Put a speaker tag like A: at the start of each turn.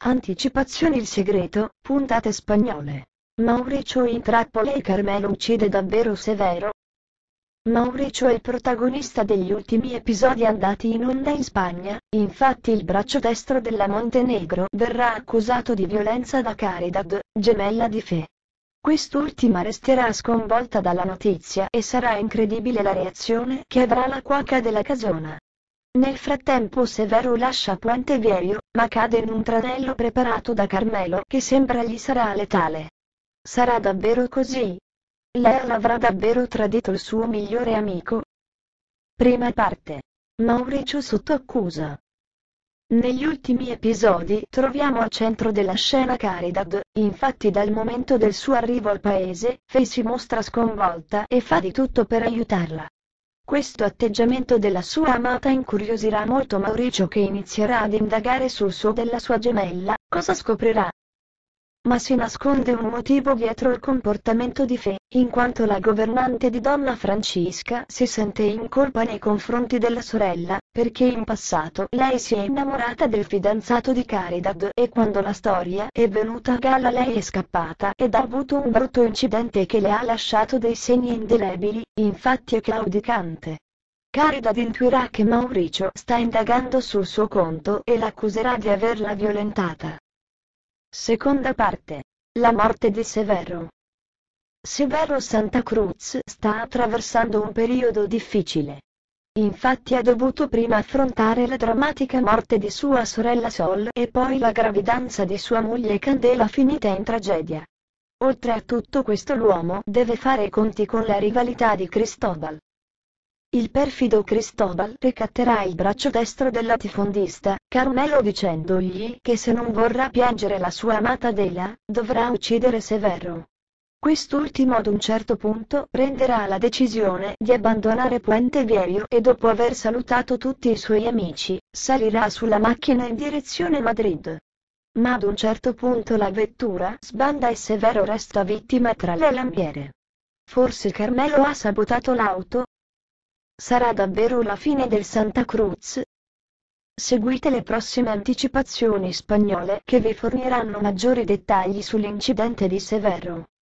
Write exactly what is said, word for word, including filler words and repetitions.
A: Anticipazioni Il segreto, puntate spagnole. Mauricio in trappola e Carmelo uccide davvero Severo? Mauricio è il protagonista degli ultimi episodi andati in onda in Spagna, infatti il braccio destro della Montenegro verrà accusato di violenza da Caridad, gemella di Fe. Quest'ultima resterà sconvolta dalla notizia e sarà incredibile la reazione che avrà la cuoca della casona. Nel frattempo Severo lascia Puente Viejo, ma cade in un tranello preparato da Carmelo che sembra gli sarà letale. Sarà davvero così? Lei avrà davvero tradito il suo migliore amico? Prima parte. Mauricio sotto accusa. Negli ultimi episodi troviamo al centro della scena Caridad, infatti dal momento del suo arrivo al paese, Fe si mostra sconvolta e fa di tutto per aiutarla. Questo atteggiamento della sua amata incuriosirà molto Mauricio che inizierà ad indagare sul suo della sua gemella. Cosa scoprirà? Ma si nasconde un motivo dietro il comportamento di Fe, in quanto la governante di Donna Francisca si sente in colpa nei confronti della sorella, perché in passato lei si è innamorata del fidanzato di Caridad e quando la storia è venuta a galla lei è scappata ed ha avuto un brutto incidente che le ha lasciato dei segni indelebili, infatti è claudicante. Caridad intuirà che Mauricio sta indagando sul suo conto e l'accuserà di averla violentata. Seconda parte. La morte di Severo. Severo Santa Cruz sta attraversando un periodo difficile. Infatti ha dovuto prima affrontare la drammatica morte di sua sorella Sol e poi la gravidanza di sua moglie Candela finita in tragedia. Oltre a tutto questo l'uomo deve fare i conti con la rivalità di Cristobal. Il perfido Cristobal ricatterà il braccio destro del latifondista, Carmelo dicendogli che se non vorrà piangere la sua amata Adela, dovrà uccidere Severo. Quest'ultimo ad un certo punto prenderà la decisione di abbandonare Puente Viejo e dopo aver salutato tutti i suoi amici, salirà sulla macchina in direzione Madrid. Ma ad un certo punto la vettura sbanda e Severo resta vittima tra le lampiere. Forse Carmelo ha sabotato l'auto? Sarà davvero la fine del Santa Cruz? Seguite le prossime anticipazioni spagnole che vi forniranno maggiori dettagli sull'incidente di Severo.